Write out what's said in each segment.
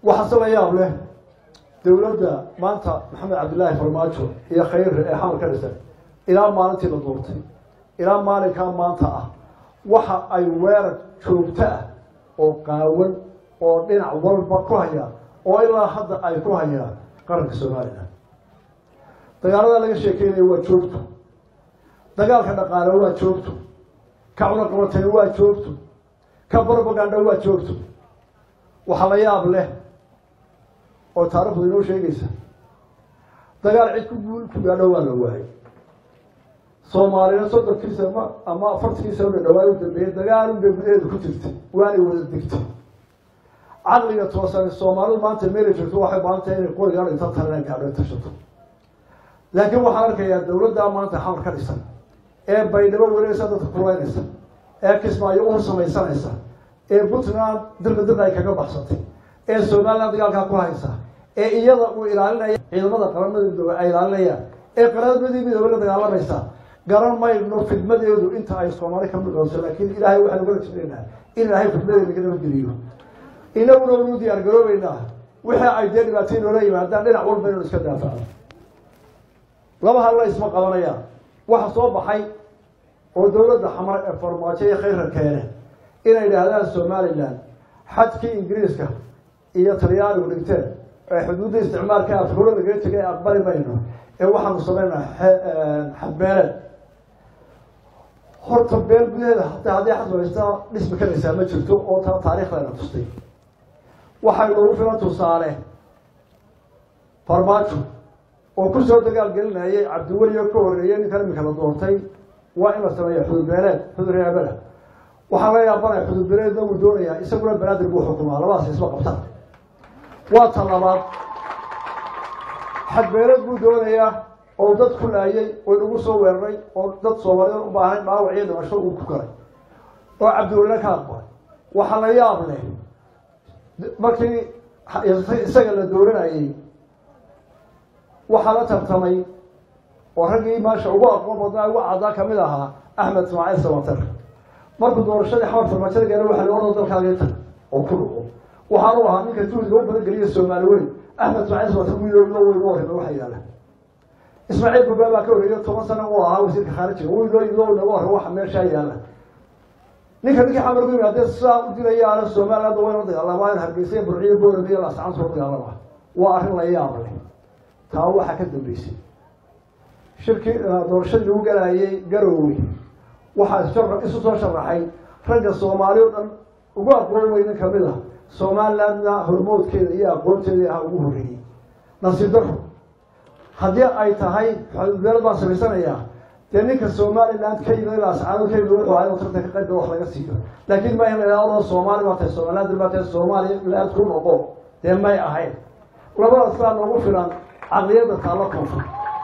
وحصل أيام له دولة مانتا محمد عبد الله فرماجو هي خير حمل كرسة إلى مالتي لدورتي إلى مالي كان مانتا وحا أي ويرد شوبته أو قاول أو دينع والبقوهيا أو إلا حد أي كوهيا قرن السومالي دقالنا لغا شيكيني هو شوبته دقال كان قال هو شوبته كعونا قرتين هو شوبته كبربقان هو شوبته وحلياب له oo taariikhdu inoo sheegaysa dagaal cid ku guul ku gaadho waa la waayay Soomaaliya sodonkiisa ama 40kiisa oo dhawaay u dambeeyay dagaal u dambeeyay ku jirtay waana wada digtay caqliga toosan Soomaalidu maanta meel jirto waxay baantay inay qorigaan inta taran gaadho tashato laakiin waxaan arkayaa dawladda maanta xal ka dhisan ee baydhabo wareegsa dadka kuleynaysa ee kismaayo u samaysanaysa ee Puntland dibadda ay kaga baxsatay ee Soomaaliland dagaalka ku haysa ee iyada uu ilaalinaya ciidamada qaranimada ay ilaalinayaan ee qaranimada midowga dagaalamaysa garan mayno fidmadeedu inta ay Soomaali ka midowso laakiin Ilaahay waxa lagu rajaynayaa in Ilaahay fidmadeedu laga nabadgeliyo inaguna uu diyaar garoobaynaa waxa ay dhibaateen oo yimaadaan dhinac walba inuu iska daafaco laba hal la isma qabanayaan waxa soo baxay oo dawladda xamar ee farmaajo ee khayr keenay inay yiraahdaan Somaliland xadkii Ingiriiska iyo Talyaanigu dhigteen ee xuduudda isticmaalka afkuura laga tagay aqbali mayno ee waxaanu sameynaa xadbeelad horta beel gudaheeda haddii xadwaysta dhisma ka dhisa ma jirto oo taariikhda tustay waxay ugu filan tusaale farmaajo oo ku soo dagaal gelinayay Cabdiwali oo ka horeeyay ninkan imika la doortay waa in la sameeyo xuduud beeleed xuduud waxaa laga yaabaa xuduud beeleed uu doonayaa isaguna banaadir buu xukumaa labadaas isma qabtaan waa talabaad xadbeelad buu doonayaa oo dad ku laayay oo ugu soo weeraray oo dad Soomaaliyeed u baahan dhaawac iyo dhimasho uu ku galay oo Cabdiwali ka aqbal waxa la yaab leh markii isaga la dooranayay waxa la tartamay oo ragii maasha ugu aqoon badan ugu cadaa kamid ahaa Axmed Ismaaciil Samatar markuu doorashadii xawar farmaajada gaar waxa loo dalkaageeta oo ku dhuco waxaan u ahaa ninka tuuliga u badan galiya Soomaaliyeed Axmed Ismaaciil Samatar wiiloo waxa yaala Ismaaciil Bubaaba ka horeeyay 10 sano oo ahaa wasiirka khaarijiga wiiloo waxa meesha yaala ninka xamar ugu yimaadeen saa u dilayaan Soomaaliland oo wada dagaalamay hargeysa burciyo booradiyo la sacan soo dagaalama waa arrin la yaab leh taa waxa ka dambeysay shirki doorashadii uu galayay Garowe waxa isu soo sharaxay ragga Soomaaliyeed dhan ugu aqoon weyn kamid ah Soomaaliland hormoodkeeda iyo aqoonteeda ugu horeeyay nasiido haddii ay tahay xuduud baa samaysanaya ninka Soomaaliland ka yimid la saacado ka yimid wuxuu ahaa tartan ka qayb wax laga siiyo laakiin ma in la yiraahdo Soomaaliland waa Soomaaliland waa Soomaaliland ku noqo may ahayn labadaas baa ugu filan aqliyada taalo koonfur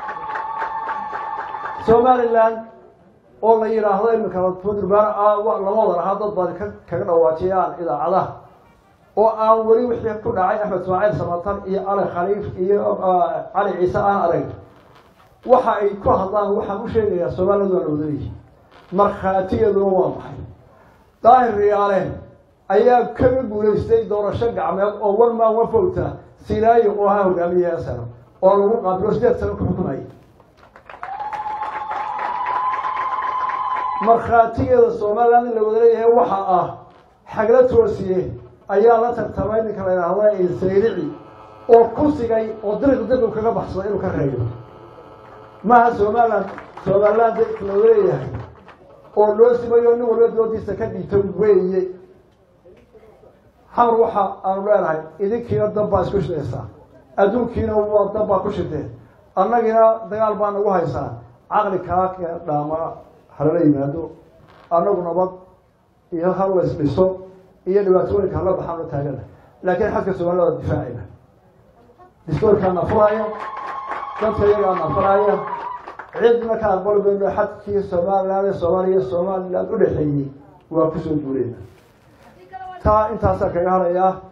Somaliland oo la yiraahdo in kala tudurbaar labada raad dad badan kaga dhawaajiyaan idaacadaha oo aan wali wixii ku dhacay Axmed Ismaaciil Samatar iyo Ali Khaliif iyo Ali Ciise aan arag waxa ay ku hadlaan waxa uu sheegaya Soomaalidu waa wadani marxaatigeedu waa maxay daahir riyaale ayaa ka guuleystay doorasho gacmeed oo wal ma wafowta silaayo oo ha hogaamiye sano oo lagu qaabilo 8 sano ku xukumay marxaatigeeda Soomaaliland la wadalayay waxa ah xagla toosiyay ayaa la tartamay ninka la yiraahdo Sayrici oo ku sigay oo diriq kaga baxsaday inuu ka reeyo ما Somaliland la weeyahay oo loo simayo nin walba doodiisa ka dhigto weeye xamar waxa aan leeyahay idinkiina dab isku shaqeysa adduunkiina waa dab ku shaqeey annagina dagaal baan ugu haysaa aqli kala ka dhaama halala yimaado annagu nabad iyo hal isbiso iyo dhibaatooyinka la baxaan taagana laakiin xadka Soomaaliland difaacina diskoorkan afraaya dadka iyaga afraaya عندنا كان قلب إنه حتى Somaliland u dhaxeeyay waa ku soo duuleena ta intaas ka yahay